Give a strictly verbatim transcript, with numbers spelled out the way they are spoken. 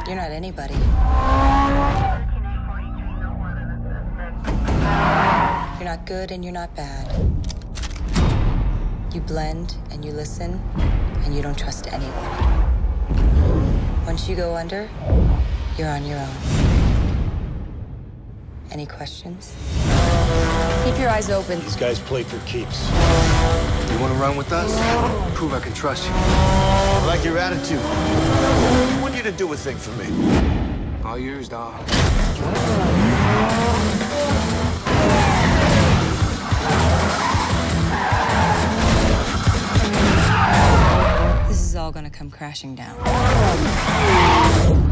You're not anybody. You're not good and you're not bad. You blend and you listen and you don't trust anyone. Once you go under, you're on your own. Any questions? Keep your eyes open. These guys play for keeps. You want to run with us? Prove I can trust you. I like your attitude. I want you to do a thing for me. All yours, dog. This is all gonna come crashing down.